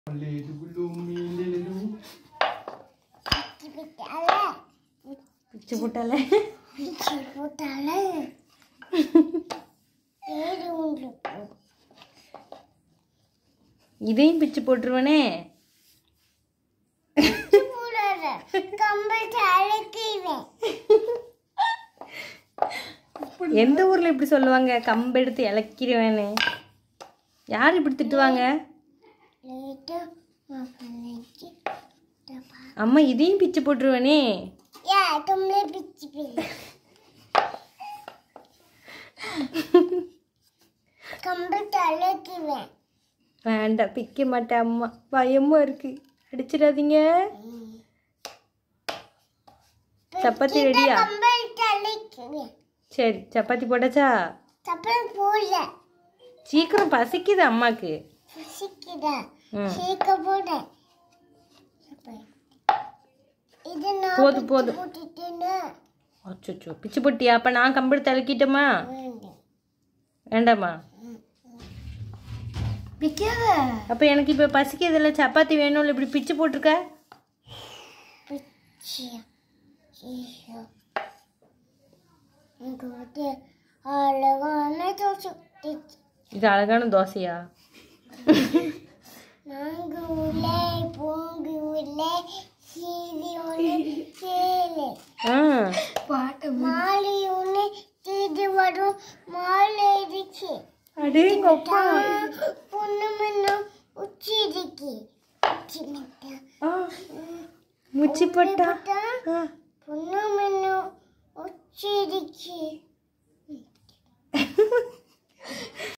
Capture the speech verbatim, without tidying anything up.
பிச்சு போட்டாலே பிச்சு போட்டாலே இதையும் பிச்சு போட்டுருவனே. எந்த ஊர்ல இப்படி சொல்லுவாங்க? கம்பெடுத்து இலக்கிடுவேன்னு. யார் இப்படி திட்டுவாங்க? அம்மா இதையும் பிச்சு போட்டுருவனே. வேண்டாம், பிக்க மாட்டேன் அம்மா, பயமா இருக்கு. அடிச்சிடாதீங்க. சப்பாத்தி ரெடியா? சரி, சப்பாத்தி போட்டாச்சா? சீக்கிரம் பசிக்குது அம்மாக்கு. போதும் போதும். அச்சோ, பிச்சு போட்டியா? அப்ப நான் கம்பெடுத்து அலக்கிட்டோமா? வேண்டாமா? அப்ப எனக்கு இப்ப பசிக்கிறதுல சப்பாத்தி வேணும்ல, இப்படி பிச்சு போட்டிருக்க. இது அழகான தோசையா? முச்சி போட்டா